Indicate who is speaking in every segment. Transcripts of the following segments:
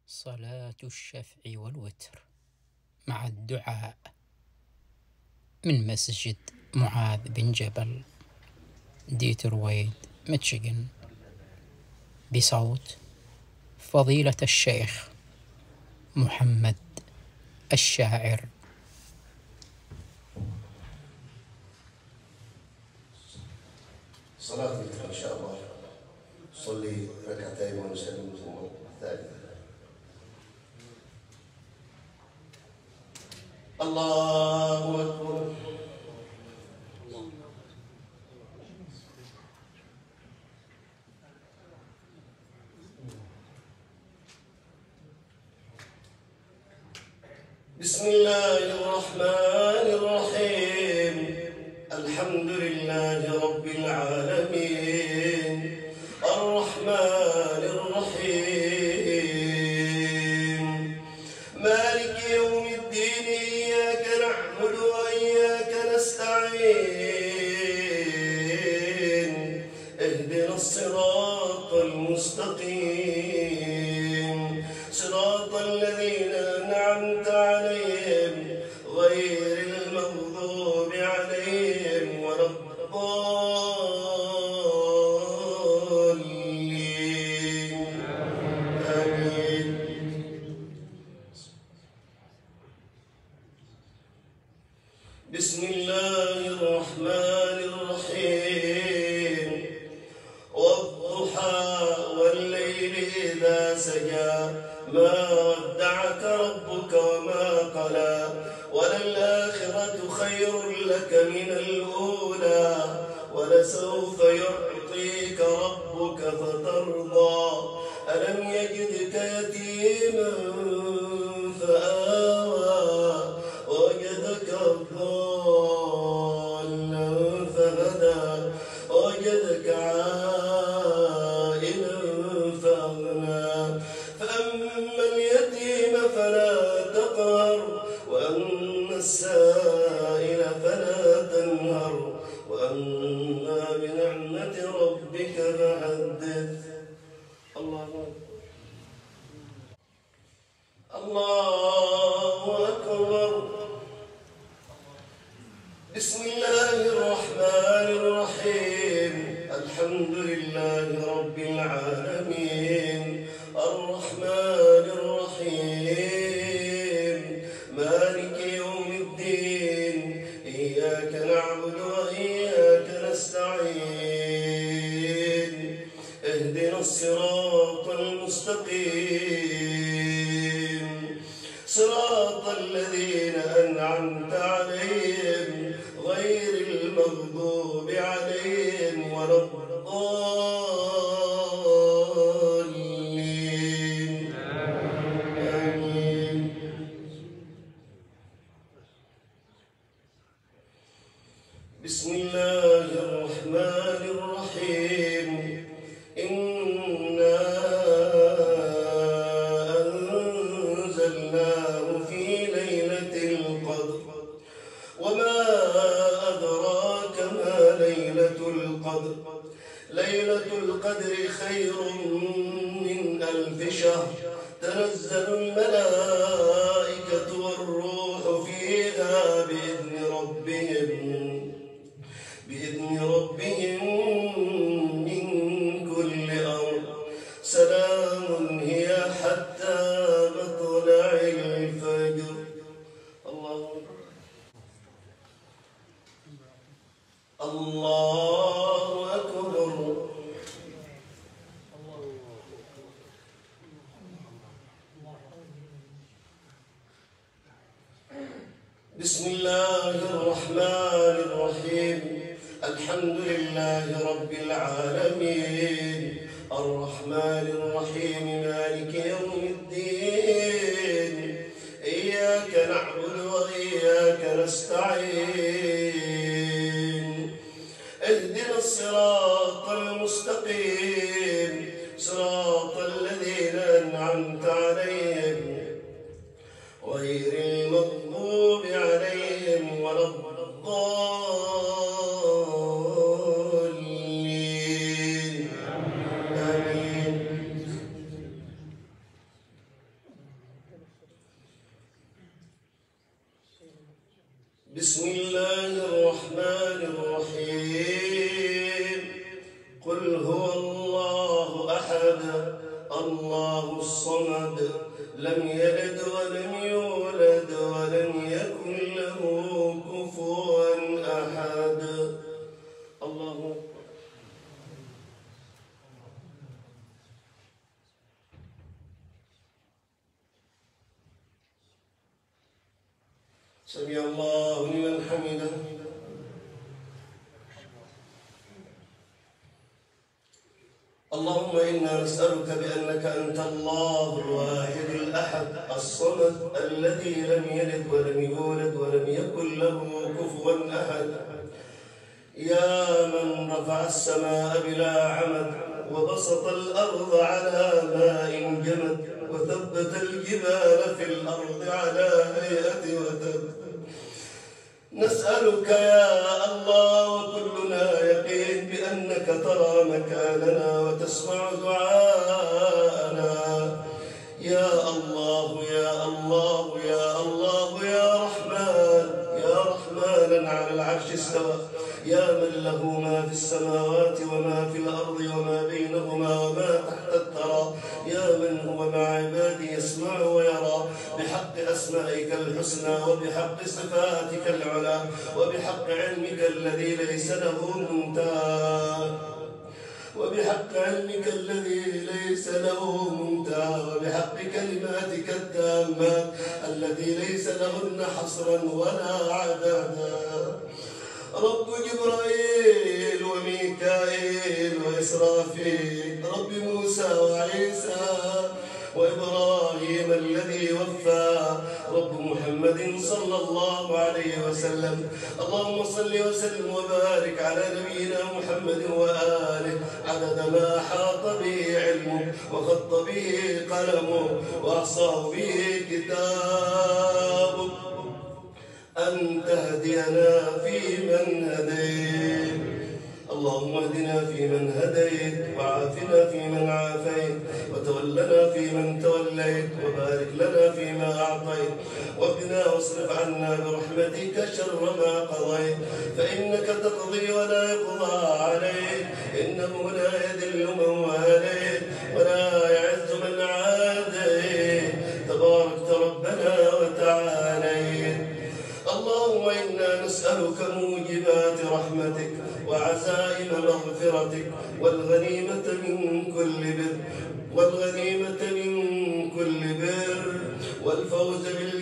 Speaker 1: صلاة الشفع والوتر مع الدعاء من مسجد معاذ بن جبل، ديترويت، ميشيغان، بصوت فضيلة الشيخ محمد الشاعر.
Speaker 2: صلاة الوتر إن شاء الله. صلي ركعتين ونسلم ثم الثالثة. الله أكبر. بسم الله الرحمن الرحيم. الحمد لله رب العالمين الرحمن الرحيم مالك يوم الدين. إياك نعبد وإياك نستعين. اهدنا الصراط المستقيم، صراط الذين أنعمت عليهم غير المغضوب عليهم ولا الضالين. آمين. بسم الله الرحمن الرحيم. والضحى والليل إذا سجى ما ودعك ربك وما قلى وللآخرة خير لك من الأولى ولسوف يعطيك ربك فترضى. ألم يجدك يتيما فآوى ووجدك ضالا فهدى ووجدك عائلا فأغنى. فأما اليتيم فلا تقهر وأما السائل فلا تنهر وأما بنعمة ربك فحدث. الله أكبر. بسم الله الرحمن الرحيم. الحمد لله رب العالمين الرحمن الرحيم مالك يوم الدين. إياك نعبد وإياك نستعين. اهدنا الصراط المستقيم، صراط الذين أنعمت عليهم غير المغضوب عليهم ولا الضالين. آمين. بسم الله الرحمن الرحيم. إنا أنزلناه في ليلة القدر وما أدراك ما ليلة القدر. ليلة القدر خير من 1000 شهر. تنزل الملائكة والروح فيها بإذن ربهم من كل أمر. سلام هي حتى مطلع الفجر. الله أكبر. بسم الله الرحمن الرحيم. الحمد لله رب العالمين الرحمن الرحيم مالك يوم الدين. إياك نعبد وإياك نستعين. اهدنا الصراط المستقيم، صراط الذين أنعمت عليهم غير المغضوب عليهم ولا الضالين. آمين. بسم الله الرحمن الرحيم قل هو الله أحد الله الصمد لم يلد ولم يولد ولم يكن له كفوا أحد. الله سمع الله لمن حمده. اللهم إنا نسألك بأنك أنت الله الواحد الأحد الصمد الذي لم يلد ولم يولد ولم يكن له كفوا أحد. يا من رفع السماء بلا عمد وبسط الأرض على ماء جمد وثبت الجبال في الأرض على هيئة وتد، نسألك يا الله وكلنا يقين بأنك ترى مكاننا وتسمع دعاءنا. يا الله يا الله يا الله يا رحمن يا رحمن على العرش استوى، يا من له ما في السماوات وما في الأرض وما بينهما وما تحت الثرى، يا من هو مع عباده يسمع ويرى، بحق أسمائك الحسنى وبحق صفاتك العلى وبحق علمك الذي ليس له منتهى وبحق علمك الذي ليس له منتهى وبحق كلماتك التامات التي ليس لهن حصرا ولا عددا. رب جبرائيل وميكائيل وإسرافيل، رب موسى وعيسى وإبراهيم الذي وفى، رب محمد صلى الله عليه وسلم. اللهم صل وسلم وبارك على نبينا محمد وآله عدد ما حاط به علمه وخط به قلمه وأحصاه به كتابه. أن تهدينا فيمن هديت، اللهم اهدنا فيمن هديت وعافنا فيمن عافيت وتولنا فيمن توليت وبارك لنا فيما أعطيت وقنا واصرف عنا برحمتك شر ما قضيت، فإنك تقضي ولا يقضى عليك، إنه لا يذل من واليت ولا يعز من عاديت، تباركت ربنا وتعاليت. اللهم إنا نسألك موجبات رحمتك وعزائم مغفرتك والغنيمة من كل بر والفوز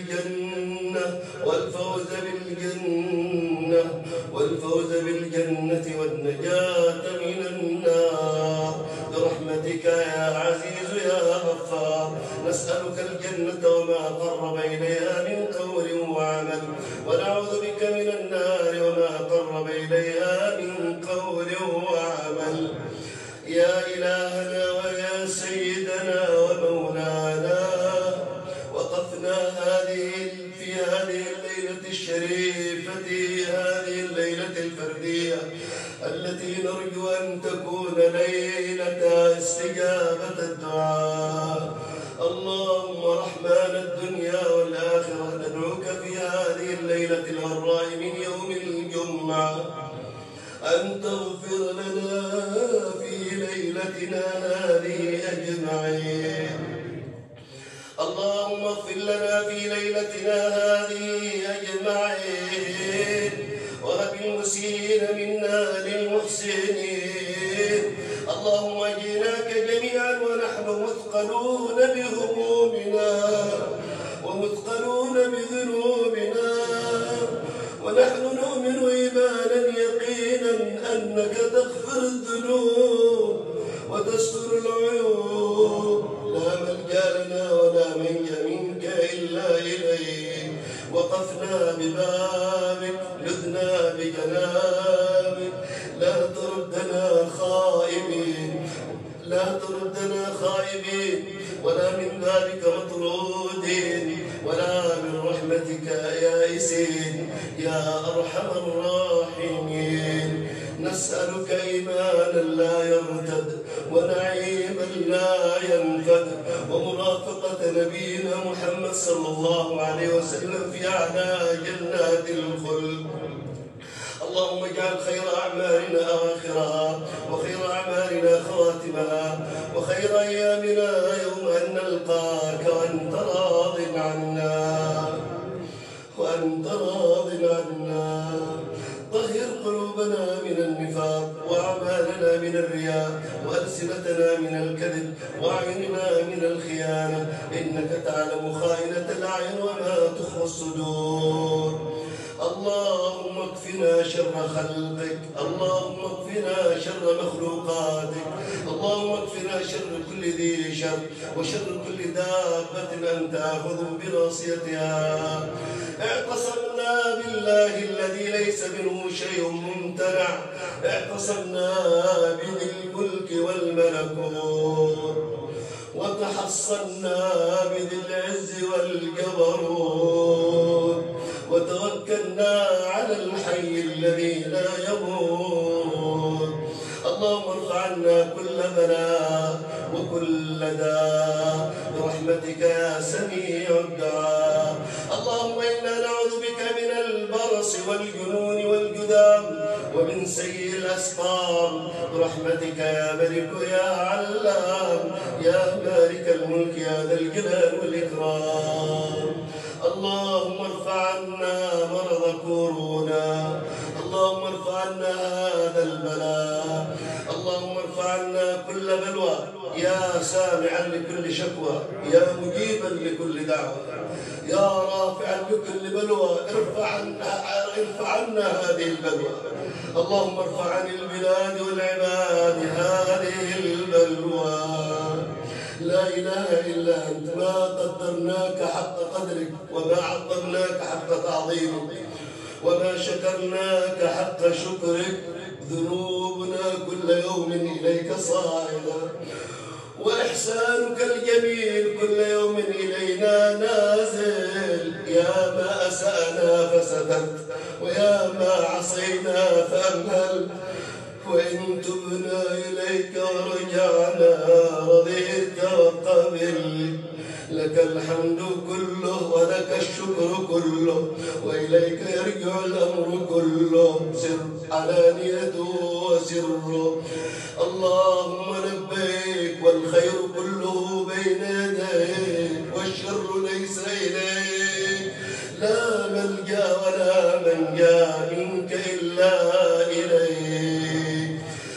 Speaker 2: بالجنة والنجاة من النار برحمتك يا عزيز يا غفار. نسألك الجنة وما قرب إليها من قول وعمل، ونعوذ بك من النار وما قرب إليها من قول وعمل. يا إلهنا ويا سيدنا ومولانا، وقفنا في هذه الليلة الشريفة، هذه الليلة الفردية التي نرجو أن تكون ليلة استجابة الدعاء. اللهم رحمن الدنيا والآخرة، ندعوك في هذه الليلة الغراء من يوم الجمعة أن تغفر لنا في ليلتنا هذه أجمعين. اللهم اغفر لنا في ليلتنا هذه أجمعين، وهب المسيئين منا للمحسنين. اللهم جئناك جميعا ونحن مثقلون بهمومنا ومثقلون بذنوبنا، ونحن نؤمن إيمانا يقينا أنك تغفر الذنوب وتستر العيوب، لا ملجأ لنا ولا منجا منك إلا إليك. وقفنا ببابك، لذنا بجنابك، لا تردنا خائبين ولا من بابك مطرودين ولا من رحمتك يائسين يا أرحم الراحمين. نسألك إيمانا لا يرتد ونعيما لا ينفد ومرافقة نبينا محمد صلى الله عليه وسلم في أعلى جنات الخلد. اللهم اجعل خير أعمالنا أواخرها، وخير أعمالنا خواتمها، وخير أيامنا يوم أن نلقاك وأنت راض عنا. طهر قلوبنا من النفاق، وأعمالنا من الرياء، وألسنتنا من الكذب، وأعيننا من الخيانة، إنك تعلم خائنة الأعين وما تخفي الصدور. اللهم اكفنا شر خلقك، اللهم اكفنا شر مخلوقاتك، اللهم اكفنا شر كل ذي شر، وشر كل دابة أنت آخذ بناصيتها. اعتصمنا بالله الذي ليس منه شيء ممتنع، اعتصمنا بذي الملك والملكوت، وتحصنا بذي العز والجبروت، وتوكلنا على الحي الذي لا يموت. اللهم ارفع عنا كل بلاء وكل داء برحمتك يا سميع الدعاء. اللهم إنا نعوذ بك من البرص والجنون والجذام ومن سيء الأسقام برحمتك يا ملك يا علام يا مالك الملك يا ذا الجلال والإكرام. اللهم ارفع عنا مرض كورونا، اللهم ارفع عنا هذا البلاء، اللهم ارفع عنا كل بلوى يا سامعا لكل شكوى، يا مجيبا لكل دعوة، يا رافعا لكل بلوى، ارفع عنا هذه البلوى. اللهم ارفع عن البلاد والعباد هذه البلوى. لا إله إلا أنت، ما قدرناك حق قدرك، وما عظمناك حق تعظيمك، وما شكرناك حق شكرك. ذنوبنا كل يوم إليك صاعدة، وإحسانك الجميل كل يوم إلينا نازل. يا ما أسأنا فسترت، ويا ما عصينا فأمهلت، وإن تبنا إليك ورجعنا رضيت وقبلت. لك الحمد كله ولك الشكر كله، وإليك يرجع الأمر كله، سر علانيته وسره. اللهم لبيك والخير كله بين يديك، والشر ليس إليك. لا ملجأ ولا منجا منك إلا إليك.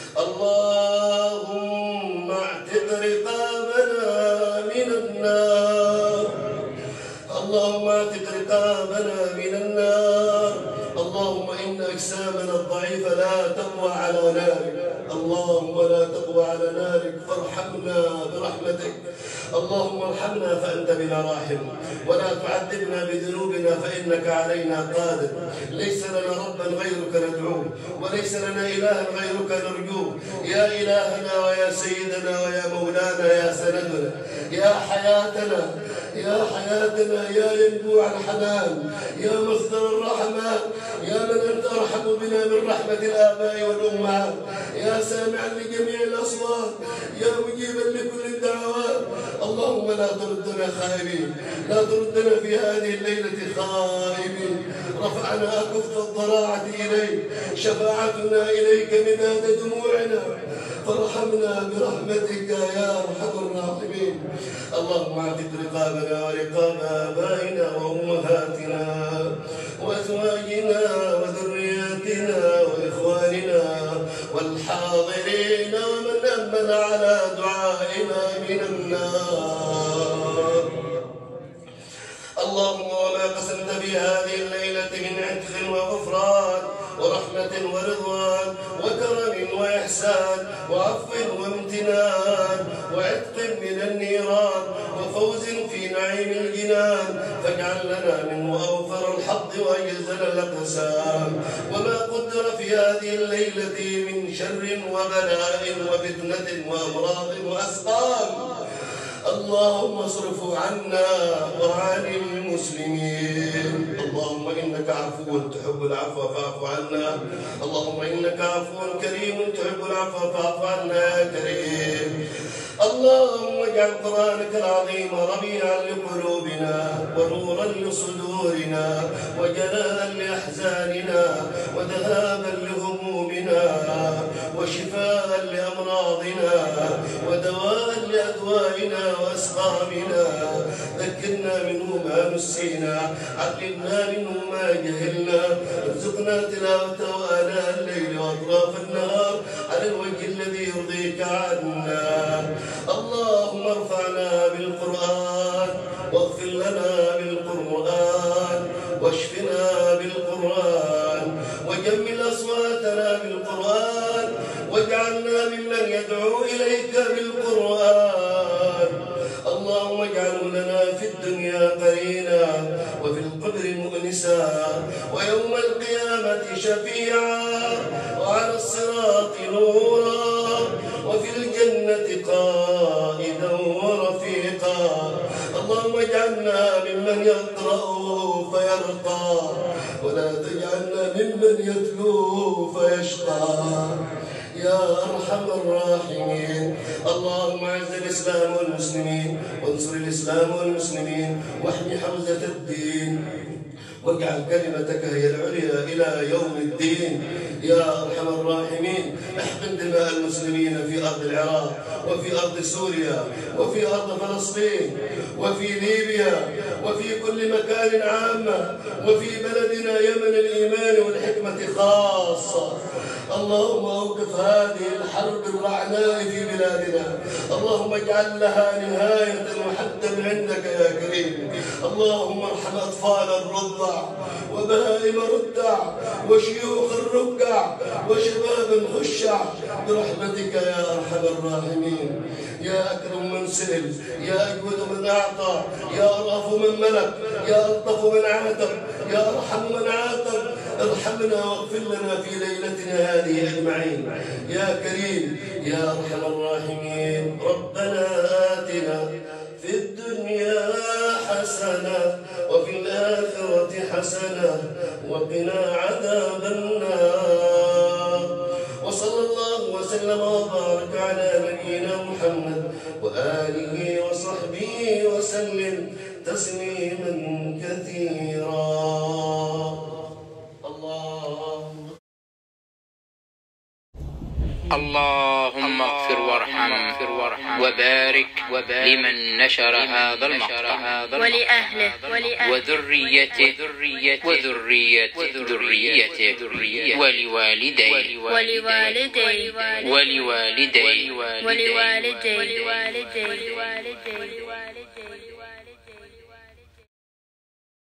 Speaker 2: اللهم اعتق رقابنا من النار، اللهم اعتق رقابنا من النار. اللهم إن أجسامنا الضعيفة لا تقوى على نارك، اللهم لا تقوى على نارك، فارحمنا برحمتك. اللهم ارحمنا فأنت بنا راحم، ولا تعذبنا بذنوبنا فإنك علينا قادر. ليس لنا ربا غيرك ندعوه، وليس لنا إلها غيرك نرجوه. يا إلهنا ويا سيدنا ويا مولانا يا سندنا يا حياتنا، يا حياتنا، يا ينبوع الحنان، يا مصدر الرحمة، يا من أنت أرحم بنا من رحمة الآباء والأمهات، يا سامعا لجميع الأصوات، يا مجيبا لكل الدعوات. اللهم لا تردنا خائبين، لا تردنا في هذه الليلة خائبين. رفعنا كف الضراعة إليك، شفاعتنا إليك مداد دموعنا، فارحمنا برحمتك يا أرحم الراحمين. اللهم اعتق رقابنا ورقاب آبائنا وأمهاتنا وأزواجنا وذرياتنا وإخواننا والحاضرين ومن أمن على دعائنا من النار. اللهم وما قسمت في هذه الليلة من عتق وغفران ورحمة ورضوان وكرم وإحسان وعفو وامتنان وعتق من النيران وفوز في نعيم الجنان، فاجعل لنا منه أوفر الحظ وأجزل الأقسام. وما قدر في هذه الليلة من شر وبلاء وفتنة وأمراض وأسقام، اللهم اصرفه عنا وعن المسلمين. اللهم إنك عفو تحب العفو فاعف عنا. اللهم إنك عفو كريم تحب العفو فاعف عنا يا كريم. اللهم اجعل قرآنك العظيم ربيعا لقلوبنا ونورا لصدورنا وجلاء لأحزاننا وذهابا لهمومنا وشفاء لأمراضنا ودواء لأدوائنا وأسقامنا. ذكرنا منه ما نسينا، علمنا منه ما جهلنا، ارزقنا تلاوته آناء الليل وأطراف النهار على الوجه الذي يرضيك عنا. اللهم ارفعنا بالقرآن واغفر لنا بالقرآن واشفنا بالقرآن وجمل أصواتنا بالقرآن واجعلنا ممن يدعو إليك بالقرآن. اللهم اجعله لنا في الدنيا قرينا وفي القبر مؤنسا ويوم القيامة شفيعا وعلى الصراط نورا وفي الجنة قائدا ورفيقا. اللهم اجعلنا ممن يقرأ فيرقى ولا تجعلنا ممن يتلو فيشقى يا أرحم الراحمين. اللهم أعز الإسلام والمسلمين وانصر الإسلام والمسلمين واحمي حوزة الدين واجعل كلمتك هي العليا إلى يوم الدين يا أرحم الراحمين. احقن دماء المسلمين في أرض العراق وفي أرض سوريا وفي أرض فلسطين وفي ليبيا وفي كل مكان عامة وفي بلدنا يمن الإيمان والحكمة خاصة. اللهم اوقف هذه الحرب الرعناء في بلادنا. اللهم اجعل لها نهاية وحدا عندك يا كريم. اللهم ارحم أطفال الرضع وبهائم الرضع وشيوخ الركع وشباب الخشع برحمتك يا أرحم الراحمين. يا أكرم من سئل، يا أجود من أعطى، يا أرأف من ملك، يا ألطف من عاتب، يا أرحم من عاتب. ارحمنا واغفر لنا في ليلتنا هذه أجمعين يا كريم يا أرحم الراحمين. ربنا آتنا في الدنيا حسنة وفي الآخرة حسنة وقنا عذاب النار. وصلى الله وسلم وبارك على نبينا محمد وآله وصحبه وسلم تسليما كثيرا.
Speaker 1: اللهم اغفر وارحم وبارك لمن نشر هذا المقطع
Speaker 3: ولأهله
Speaker 1: وذريته ولوالديه